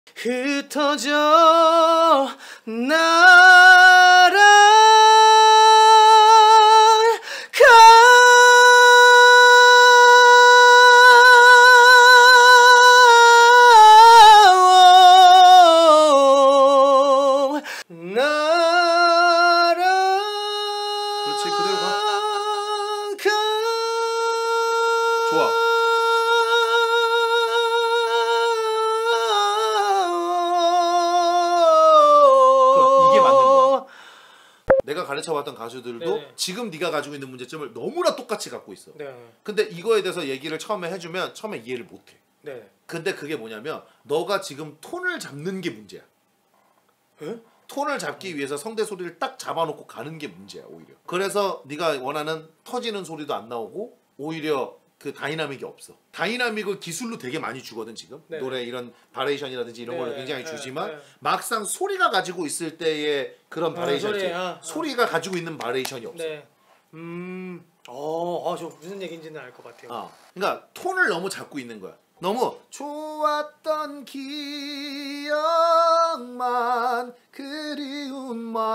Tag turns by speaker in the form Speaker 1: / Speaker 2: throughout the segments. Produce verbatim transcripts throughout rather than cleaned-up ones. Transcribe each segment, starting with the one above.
Speaker 1: 흩어져 날아가
Speaker 2: 그렇지, 그대로 가. 좋아. 그럼 이게 맞는 거야. 내가 가르쳐봤던 가수들도
Speaker 1: 네네.
Speaker 2: 지금 네가 가지고 있는 문제점을 너무나 똑같이 갖고 있어.
Speaker 1: 네.
Speaker 2: 근데 이거에 대해서 얘기를 처음에 해주면 처음에 이해를 못해.
Speaker 1: 네.
Speaker 2: 근데 그게 뭐냐면 너가 지금 톤을 잡는 게 문제야.
Speaker 1: 에?
Speaker 2: 톤을 잡기 위해서 성대 소리를 딱 잡아놓고 가는 게 문제야 오히려. 그래서 네가 원하는 터지는 소리도 안 나오고 오히려 그 다이나믹이 없어. 다이나믹을 기술로 되게 많이 주거든 지금.
Speaker 1: 네.
Speaker 2: 노래 이런 바레이션이라든지 이런
Speaker 1: 네,
Speaker 2: 걸 굉장히
Speaker 1: 네,
Speaker 2: 주지만
Speaker 1: 네.
Speaker 2: 막상 소리가 가지고 있을 때의 그런
Speaker 1: 아,
Speaker 2: 바레이션
Speaker 1: 소리,
Speaker 2: 있지.
Speaker 1: 아, 아.
Speaker 2: 소리가 가지고 있는 바레이션이 없어.
Speaker 1: 네. 음. 어, 아, 저 무슨 얘기인지는 알 것 같아요.
Speaker 2: 어. 그러니까 톤을 너무 잡고 있는 거야. 너무 좋았던 기억만 그리운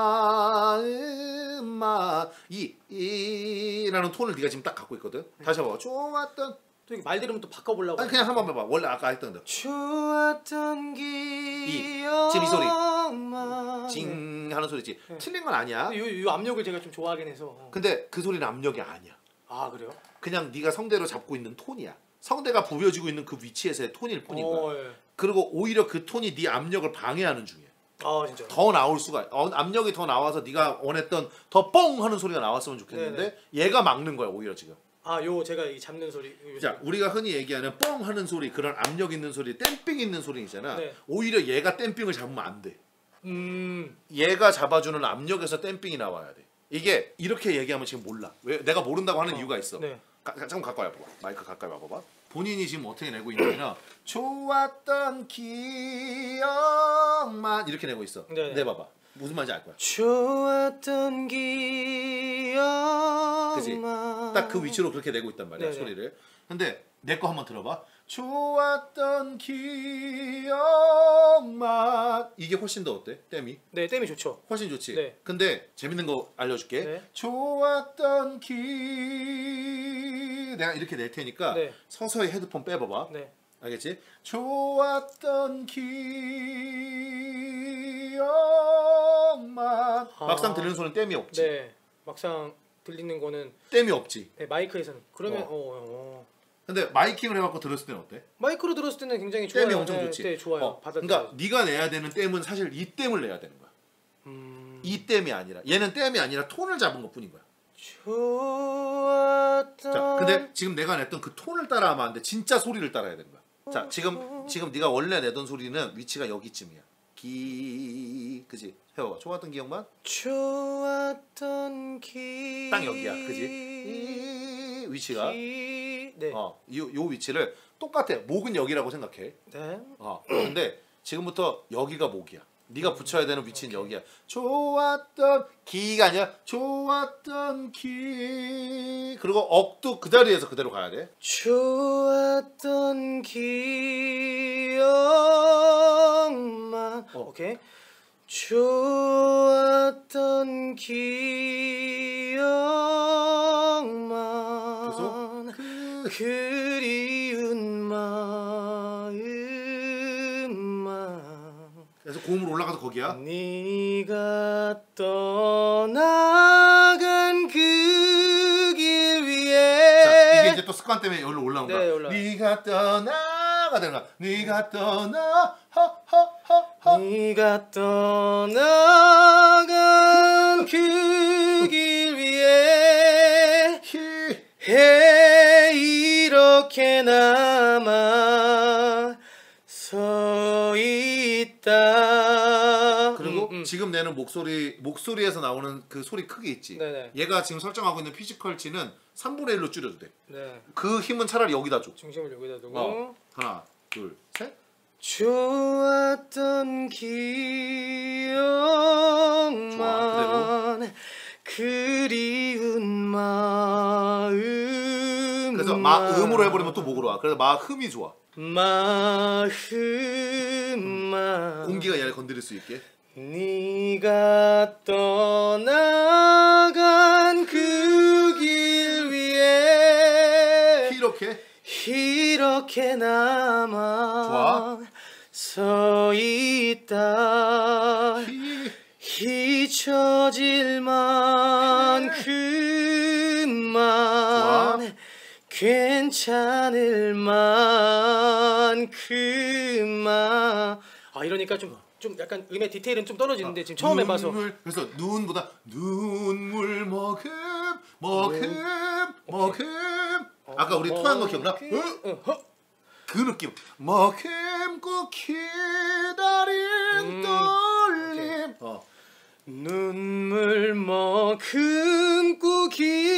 Speaker 2: 마음만 이 이라는 톤을 네가 지금 딱 갖고 있거든. 다시 해봐. 좋았던
Speaker 1: 또 이게 말 들으면 또 바꿔보려고.
Speaker 2: 아니 그냥 한번 해봐. 원래 아까 했던 대로
Speaker 1: 좋았던 기억.
Speaker 2: 지금 이 소리 징 하는 소리지.
Speaker 1: 네.
Speaker 2: 틀린 건 아니야.
Speaker 1: 이, 이 압력을 제가 좀 좋아하긴 해서.
Speaker 2: 근데 그 소리는 압력이 아니야.
Speaker 1: 아, 그래요?
Speaker 2: 그냥 네가 성대로 잡고 있는 톤이야. 성대가 부여지고 있는 그 위치에서의 톤일 뿐인 거야.
Speaker 1: 어, 예.
Speaker 2: 그리고 오히려 그 톤이 네 압력을 방해하는 중이야.
Speaker 1: 아, 진짜.
Speaker 2: 더 나올 수가 어, 압력이 더 나와서 네가 원했던 더 뻥 하는 소리가 나왔으면 좋겠는데
Speaker 1: 네네.
Speaker 2: 얘가 막는 거야 오히려 지금.
Speaker 1: 아, 요 제가 이 잡는 소리. 요
Speaker 2: 자, 우리가 흔히 얘기하는 뻥 하는 소리, 그런 압력 있는 소리, 댐핑 있는 소리 있잖아.
Speaker 1: 네.
Speaker 2: 오히려 얘가 댐핑을 잡으면 안 돼.
Speaker 1: 음.
Speaker 2: 얘가 잡아주는 압력에서 댐핑이 나와야 돼. 이게 이렇게 얘기하면 지금 몰라. 왜 내가 모른다고 하는
Speaker 1: 어,
Speaker 2: 이유가 있어.
Speaker 1: 네.
Speaker 2: 가, 잠깐 가까이 와봐봐. 마이크 가까이 와봐봐. 본인이 지금 어떻게 내고 있냐면 좋았던 기억만 이렇게 내고 있어.
Speaker 1: 네네.
Speaker 2: 내봐봐. 무슨 말인지 알 거야.
Speaker 1: 좋았던 기억만.
Speaker 2: 그치? 딱 그 위치로 그렇게 내고 있단 말이야.
Speaker 1: 네네.
Speaker 2: 소리를. 근데 내 거 한번 들어봐. 좋았던 기억만 이게 훨씬 더 어때? 땜이?
Speaker 1: 네, 땜이 좋죠.
Speaker 2: 훨씬 좋지.
Speaker 1: 네.
Speaker 2: 근데 재밌는 거 알려줄게.
Speaker 1: 네.
Speaker 2: 좋았던 기 내가 이렇게 낼 테니까
Speaker 1: 네.
Speaker 2: 서서히 헤드폰 빼봐봐.
Speaker 1: 네.
Speaker 2: 알겠지? 좋았던 기억만
Speaker 1: 아.
Speaker 2: 막상 들리는 소리는 땜이 없지.
Speaker 1: 네. 막상 들리는 거는
Speaker 2: 땜이 없지.
Speaker 1: 네, 마이크에서는 그러면
Speaker 2: 어.
Speaker 1: 어. 어, 어.
Speaker 2: 근데 마이킹을 해갖고 들었을 때는 어때?
Speaker 1: 마이크로 들었을 때는 굉장히 좋아요.
Speaker 2: 땜이 엄청
Speaker 1: 네,
Speaker 2: 좋지.
Speaker 1: 네, 좋아요.
Speaker 2: 어,
Speaker 1: 받아들여요.
Speaker 2: 그러니까 네가 내야 되는 땜은 사실 이 땜을 내야 되는 거야.
Speaker 1: 음.
Speaker 2: 이 땜이 아니라 얘는 땜이 아니라 톤을 잡은 것뿐인 거야.
Speaker 1: 좋았던.
Speaker 2: 자, 근데 지금 내가 냈던 그 톤을 따라하면 안 돼. 진짜 소리를 따라야 되는 거야. 자, 지금 지금 네가 원래 내던 소리는 위치가 여기쯤이야. 기, 그지? 해봐. 좋았던 기억만.
Speaker 1: 좋았던 기.
Speaker 2: 딱 여기야, 그지? 이 위치가.
Speaker 1: 기... 네.
Speaker 2: 어, 요, 요 위치를 똑같아. 목은 여기라고 생각해.
Speaker 1: 네.
Speaker 2: 어, 근데 지금부터 여기가 목이야. 네가 붙여야 되는 위치는 여기야. 좋았던 기가 아니라 좋았던 기. 그리고 억도 그 자리에서 그대로 가야 돼.
Speaker 1: 좋았던 기억만.
Speaker 2: 어.
Speaker 1: 오케이. 좋았던 기억만.
Speaker 2: 계속. 그...
Speaker 1: 그리운 마음만.
Speaker 2: 그래서 고음으로 올라가서 거기야.
Speaker 1: 네가 떠나간 그 길 위에.
Speaker 2: 자, 이게 이제 또 습관 때문에 여기로 올라온 거야.
Speaker 1: 네, 올라와.
Speaker 2: 네가 떠나가 되는 거야. 네가 떠나 허허허허.
Speaker 1: 네가 떠나간 그 길 위에 해 이렇게 남아 서 있다.
Speaker 2: 그리고
Speaker 1: 음, 음.
Speaker 2: 지금 내는 목소리 목소리에서 나오는 그 소리 크기 있지.
Speaker 1: 네네.
Speaker 2: 얘가 지금 설정하고 있는 피지컬치는 삼분의 일로 줄여도 돼.
Speaker 1: 네.
Speaker 2: 그 힘은 차라리 여기다 줘.
Speaker 1: 중심을 여기다 두고.
Speaker 2: 어. 하나, 둘, 셋.
Speaker 1: 좋았던 기억만 그리운 마음.
Speaker 2: 그래서 마음으로 해버리면 또 목으로 와. 그래서 마음이 좋아.
Speaker 1: 마음만
Speaker 2: 공기가 얘를 건드릴 수 있게.
Speaker 1: 네가 떠나간 그 길 위에
Speaker 2: 이렇게
Speaker 1: 이렇게 남아
Speaker 2: 좋아.
Speaker 1: 서 있다.
Speaker 2: 히
Speaker 1: 잊혀질 만큼만
Speaker 2: 좋아.
Speaker 1: 괜찮을 만큼만. 아 이러니까 좀 좀 약간 음의 디테일은 좀 떨어지는데 지금 처음 해봐서.
Speaker 2: 눈물, 그래서 눈보다 눈물 머금 머금 머금. 아까 우리 토한 거 기억나? 응?
Speaker 1: 어, 허.
Speaker 2: 그 느낌. 머금고 기다린
Speaker 1: 음,
Speaker 2: 떨림. 어.
Speaker 1: 눈물 머금고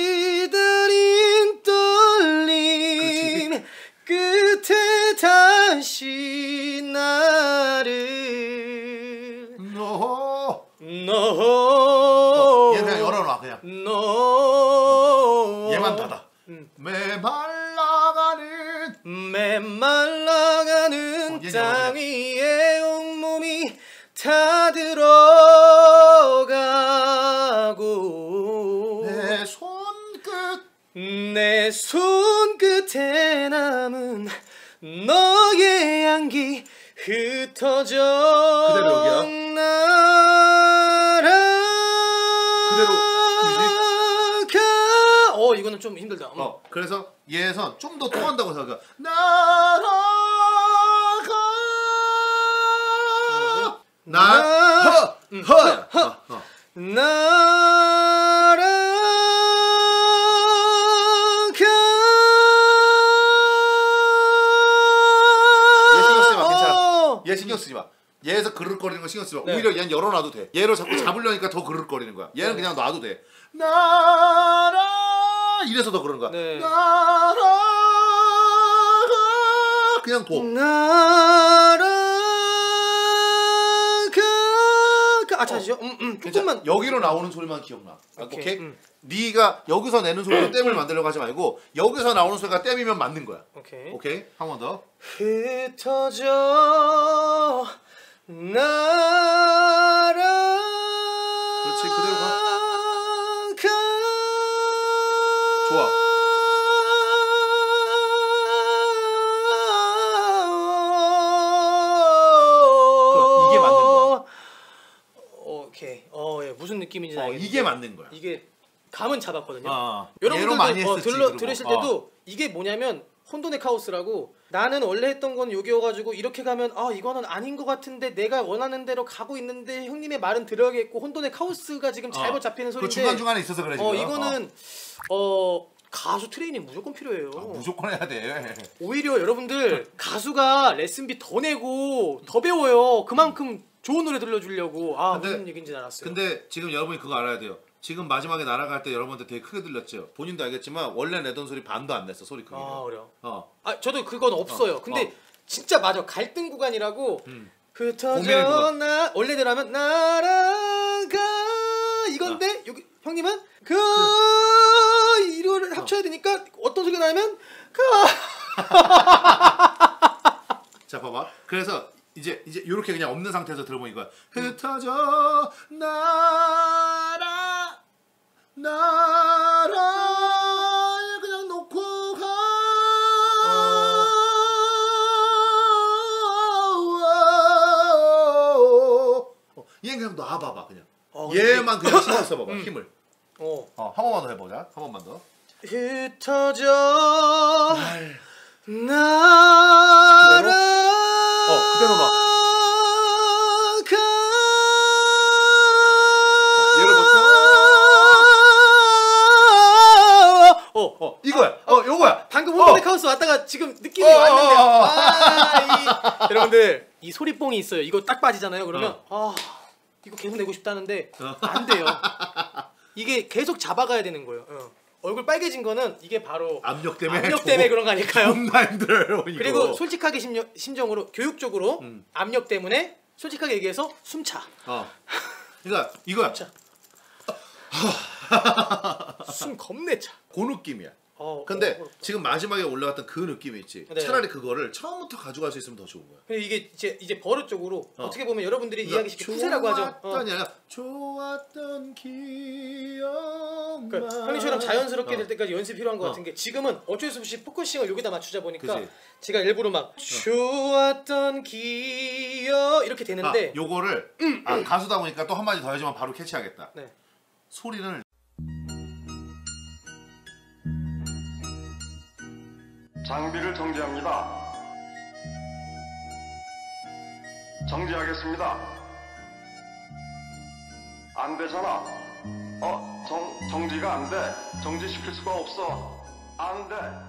Speaker 1: 기다린 떨림 끝에 다시 나를
Speaker 2: 너.
Speaker 1: 너
Speaker 2: 어, 얘 그냥 열어놔 그냥.
Speaker 1: 너
Speaker 2: 어, 얘만 닫아.
Speaker 1: 음.
Speaker 2: 메말라가는
Speaker 1: 메말라가는
Speaker 2: 어, 얘
Speaker 1: 땅
Speaker 2: 열어보자.
Speaker 1: 위에 온몸이 다 들어가고
Speaker 2: 내 손끝
Speaker 1: 내 손끝에 남은 너의 향기 흩어져
Speaker 2: 그대로 여기야.
Speaker 1: 날아가.
Speaker 2: 그대로
Speaker 1: 어 이거는 좀 힘들다. 음.
Speaker 2: 어, 그래서 얘에서 좀 더 통한다고 생각해. 날아가 나
Speaker 1: 음.
Speaker 2: 허 허야. 어, 어.
Speaker 1: 날아가.
Speaker 2: 얘 신경 쓰지 마. 괜찮아.
Speaker 1: 어.
Speaker 2: 얘 신경 쓰지 마. 얘에서 그르륵거리는 거 신경 쓰지 마.
Speaker 1: 네.
Speaker 2: 오히려 얘는 열어놔도 돼. 얘를 자꾸 잡으려니까 더 그르륵거리는 거야. 얘는 그냥 놔도 돼. 날아 이래서 더 그러는 거야.
Speaker 1: 네.
Speaker 2: 날아가 그냥 둬.
Speaker 1: 날아가. 아 잠시요. 음, 음, 조금만.
Speaker 2: 괜찮아. 여기로 나오는 소리만 기억나.
Speaker 1: 오케이.
Speaker 2: 오케이?
Speaker 1: 음.
Speaker 2: 네가 여기서 내는 소리로 댐을 만들려고 하지 말고 여기서 나오는 소리가 댐이면 맞는 거야.
Speaker 1: 오케이.
Speaker 2: 오케이? 한 번 더.
Speaker 1: 흩어져 날아.
Speaker 2: 그렇지, 그대로 가. 좋아. 그럼 이게 맞는 거야.
Speaker 1: 오케이. 어, 예. 무슨 느낌인지
Speaker 2: 어,
Speaker 1: 알겠는데
Speaker 2: 이게 맞는 거야.
Speaker 1: 이게 감은 잡았거든요.
Speaker 2: 아,
Speaker 1: 여러분들도
Speaker 2: 얘로 많이
Speaker 1: 어,
Speaker 2: 했었지.
Speaker 1: 들러,
Speaker 2: 그리고.
Speaker 1: 들으실
Speaker 2: 어.
Speaker 1: 때도 이게 뭐냐면 혼돈의 카오스라고 나는 원래 했던 건 요기여가지고 이렇게 가면 아 이거는 아닌 것 같은데 내가 원하는 대로 가고 있는데 형님의 말은 들어야겠고 혼돈의 카오스가 지금 잘못
Speaker 2: 어.
Speaker 1: 잡히는
Speaker 2: 그
Speaker 1: 소리인데
Speaker 2: 중간 중간에 있어서 그래 지금.
Speaker 1: 어 이거는 어 가수 트레이닝 무조건 필요해요.
Speaker 2: 어, 무조건 해야 돼.
Speaker 1: 오히려 여러분들 가수가 레슨비 더 내고 더 배워요. 그만큼 좋은 노래 들려주려고. 아
Speaker 2: 근데-
Speaker 1: 무슨 얘기인지 알았어요.
Speaker 2: 근데 지금 여러분이 그거 알아야 돼요. 지금 마지막에 날아갈 때 여러분한테 되게 크게 들렸죠. 본인도 알겠지만 원래 내던 소리 반도 안 냈어 소리 크기가.
Speaker 1: 아 그래요.
Speaker 2: 어.
Speaker 1: 아 저도 그건 없어요.
Speaker 2: 어,
Speaker 1: 근데
Speaker 2: 어.
Speaker 1: 진짜 맞아 갈등 구간이라고.
Speaker 2: 음. 고민의
Speaker 1: 흩어져
Speaker 2: 구간.
Speaker 1: 나 원래대로 하면 날아가 이건데 여기 형님은 그 이거를 합쳐야 되니까 어떤 소리가 나면 그
Speaker 2: 자 봐봐. 그래서 이제 이제 이렇게 그냥 없는 상태에서 들어보니 이거야. 흩어져 날아 날아 그냥 놓고 가. 어, 얘는 그냥 놔봐봐 그냥.
Speaker 1: 어, 근데-
Speaker 2: 얘만 그냥 신경 써봐봐 힘을.
Speaker 1: 어
Speaker 2: 어, 한 번만 더 해보자. 한 번만 더.
Speaker 1: 흩어져
Speaker 2: 날.
Speaker 1: 날아
Speaker 2: 어, 그대로 놔. 얘로부터.
Speaker 1: 어,
Speaker 2: 어, 이거야. 어, 요거야.
Speaker 1: 방금
Speaker 2: 어.
Speaker 1: 혼돈의 카오스 왔다가 지금 느낌이
Speaker 2: 어,
Speaker 1: 왔는데
Speaker 2: 어, 어.
Speaker 1: 아, 이, 여러분들 이 소리뽕이 있어요. 이거 딱 빠지잖아요. 그러면 아 이거 계속 내고 싶다는데
Speaker 2: 어.
Speaker 1: 안 돼요. 이게 계속 잡아가야 되는 거예요. 어. 얼굴 빨개진 거는 이게 바로
Speaker 2: 압력 때문에.
Speaker 1: 압력 때문에 그런 거 아닐까요?
Speaker 2: 존나 힘들어요. 이거.
Speaker 1: 그리고 솔직하게 심정, 심정으로 교육적으로
Speaker 2: 음.
Speaker 1: 압력 때문에 솔직하게 얘기해서 숨차.
Speaker 2: 어. 그러니까 이거야.
Speaker 1: 숨 겁내 차.
Speaker 2: 그 느낌이야.
Speaker 1: 어,
Speaker 2: 근데
Speaker 1: 어, 어,
Speaker 2: 지금 마지막에 올라갔던 그 느낌이 있지.
Speaker 1: 네.
Speaker 2: 차라리 그거를 처음부터 가져갈 수 있으면 더 좋은 거야.
Speaker 1: 근데 이게 이제 이제 버릇적으로
Speaker 2: 어.
Speaker 1: 어. 떻게 보면 여러분들이
Speaker 2: 그러니까
Speaker 1: 이해하기 쉽게 푸세라고 하죠. 어.
Speaker 2: 좋았던이 아니라 좋았던 기억만.
Speaker 1: 그러니까 형님처럼 자연스럽게
Speaker 2: 어.
Speaker 1: 될 때까지 연습이 필요한 것
Speaker 2: 어.
Speaker 1: 같은 게 지금은 어쩔 수 없이 포커싱을 여기다 맞추자 보니까
Speaker 2: 그치.
Speaker 1: 제가 일부러 막 좋았던 기억 이렇게 되는데
Speaker 2: 아, 요거를 아, 가수다 보니까 또 한마디 더 해주면 바로 캐치하겠다.
Speaker 1: 네.
Speaker 2: 소리를
Speaker 3: 장비를 정지합니다. 정지하겠습니다. 안 되잖아. 어, 정, 정지가 안 돼. 정지시킬 수가 없어. 안 돼.